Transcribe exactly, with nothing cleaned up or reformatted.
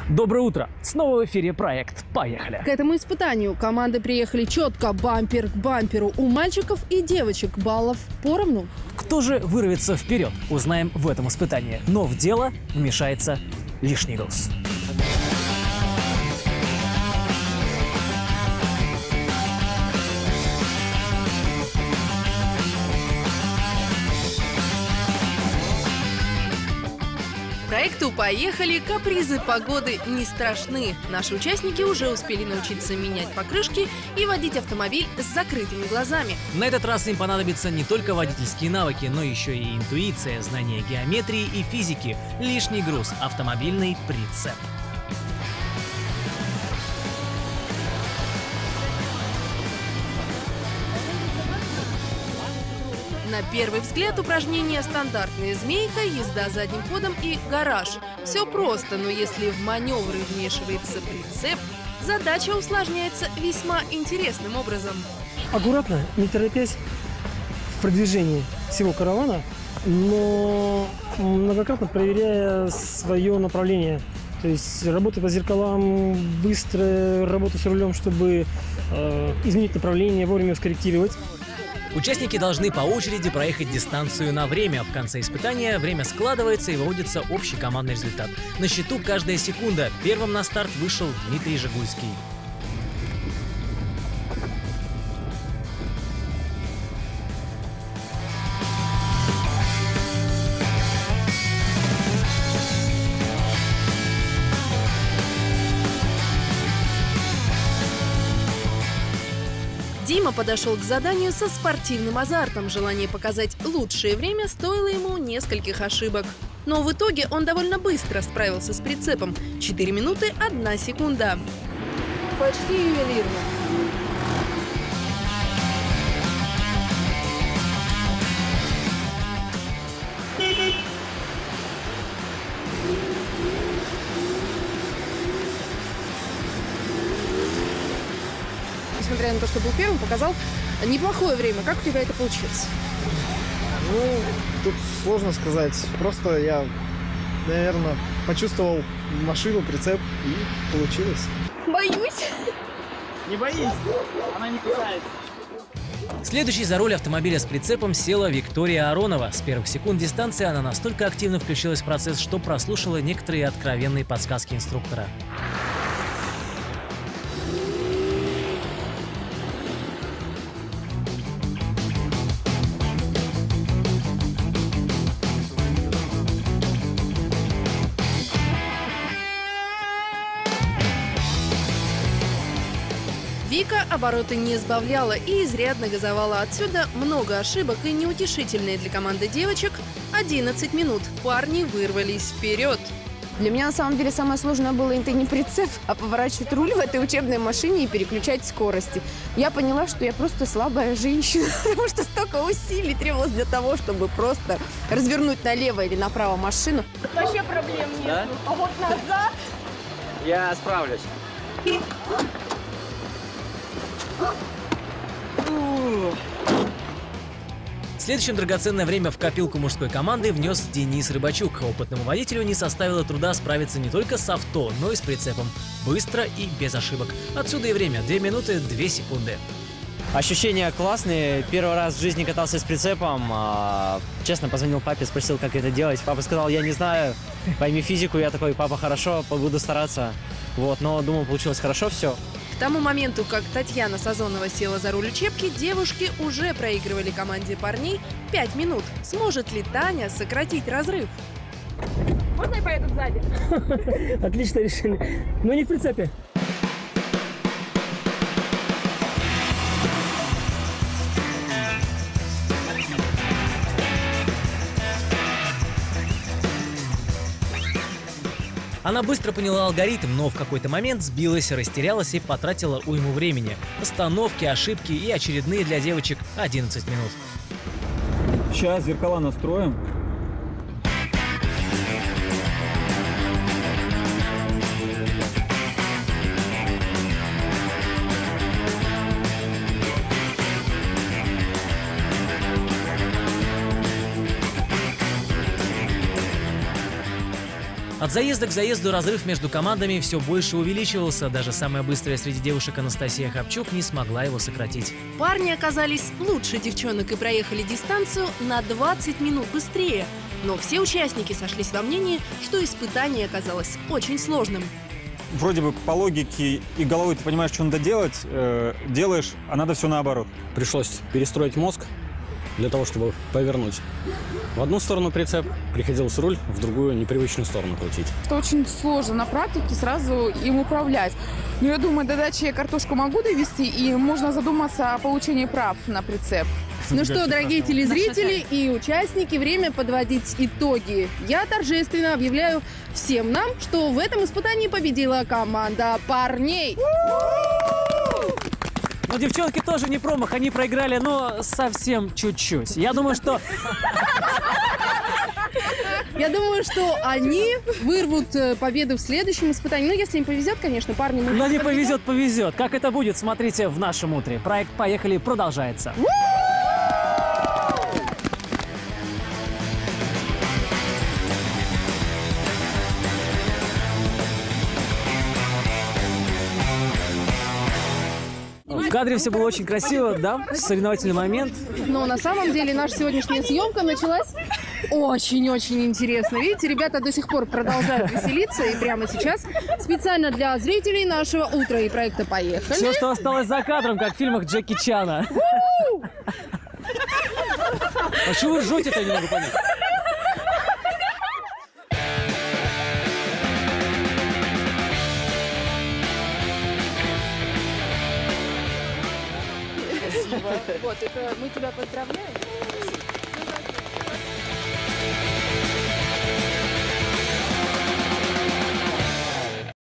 Доброе утро! Снова в эфире проект «Поехали!». К этому испытанию команды приехали четко, бампер к бамперу. У мальчиков и девочек баллов поровну. Кто же вырвется вперед, узнаем в этом испытании. Но в дело вмешается лишний груз. Проекту «Поехали» капризы погоды не страшны. Наши участники уже успели научиться менять покрышки и водить автомобиль с закрытыми глазами. На этот раз им понадобятся не только водительские навыки, но еще и интуиция, знание геометрии и физики, лишний груз, автомобильный прицеп. На первый взгляд упражнение стандартная змейка, езда задним ходом и гараж. Все просто, но если в маневры вмешивается прицеп, задача усложняется весьма интересным образом. Аккуратно, не торопясь в продвижении всего каравана, но многократно проверяя свое направление. То есть работа по зеркалам, быстрая работа с рулем, чтобы э, изменить направление, вовремя скорректировать. Участники должны по очереди проехать дистанцию на время. В конце испытания время складывается и выводится общий командный результат. На счету каждая секунда. Первым на старт вышел Дмитрий Жигульский. Дима подошел к заданию со спортивным азартом. Желание показать лучшее время стоило ему нескольких ошибок. Но в итоге он довольно быстро справился с прицепом. четыре минуты одна секунда. Почти ювелирно. Несмотря на то, что был первым, показал неплохое время. Как у тебя это получилось? Ну, тут сложно сказать. Просто я, наверное, почувствовал машину, прицеп, и получилось. Боюсь. Не боись, она не кусается. Следующей за руль автомобиля с прицепом села Виктория Аронова. С первых секунд дистанции она настолько активно включилась в процесс, что прослушала некоторые откровенные подсказки инструктора. Вика обороты не сбавляла и изрядно газовала. Отсюда много ошибок и неутешительные для команды девочек. одиннадцать минут. Парни вырвались вперед. Для меня на самом деле самое сложное было это не прицеп, а поворачивать руль в этой учебной машине и переключать скорости. Я поняла, что я просто слабая женщина, потому что столько усилий требовалось для того, чтобы просто развернуть налево или направо машину. Вообще проблем нет. Да? А вот назад... Я справлюсь. Следующим драгоценное время в копилку мужской команды внес Денис Рыбачук. Опытному водителю не составило труда справиться не только с авто, но и с прицепом. Быстро и без ошибок. Отсюда и время. две минуты две секунды. Ощущения классные. Первый раз в жизни катался с прицепом. Честно, позвонил папе, спросил, как это делать. Папа сказал, я не знаю, пойми физику. Я такой, папа, хорошо, буду стараться. Вот, но думаю, получилось хорошо все. К тому моменту, как Татьяна Сазонова села за руль учебки, девушки уже проигрывали команде парней пять минут. Сможет ли Таня сократить разрыв? Можно я поеду сзади? Отличное решение. Но не в прицепе. Она быстро поняла алгоритм, но в какой-то момент сбилась, растерялась и потратила уйму времени. Остановки, ошибки и очередные для девочек одиннадцать минут. Сейчас зеркала настроим. От заезда к заезду разрыв между командами все больше увеличивался. Даже самая быстрая среди девушек Анастасия Хапчук не смогла его сократить. Парни оказались лучше девчонок и проехали дистанцию на двадцать минут быстрее. Но все участники сошлись во мнении, что испытание оказалось очень сложным. Вроде бы по логике и головой ты понимаешь, что надо делать, э, делаешь, а надо все наоборот. Пришлось перестроить мозг для того, чтобы повернуть в одну сторону прицеп, приходилось руль в другую непривычную сторону крутить. Это очень сложно на практике сразу им управлять. Но я думаю, до дачи я картошку могу довести, и можно задуматься о получении прав на прицеп. Ну что, дорогие телезрители и участники, время подводить итоги. Я торжественно объявляю всем нам, что в этом испытании победила команда парней. Но девчонки тоже не промах, они проиграли, но совсем чуть-чуть. Я думаю, что... Я думаю, что они вырвут победу в следующем испытании. Ну, если им повезет, конечно, парни... Но не повезет, повезет. Как это будет, смотрите в нашем утре. Проект «Поехали» продолжается. В кадре все было очень красиво, да? Соревновательный момент. Но на самом деле наша сегодняшняя съемка началась очень-очень интересно. Видите, ребята до сих пор продолжают веселиться. И прямо сейчас специально для зрителей нашего утра и проекта «Поехали». Все, что осталось за кадром, как в фильмах Джеки Чана. А что вы ржете-то, я не могу понять? Вот, это мы тебя поздравляем.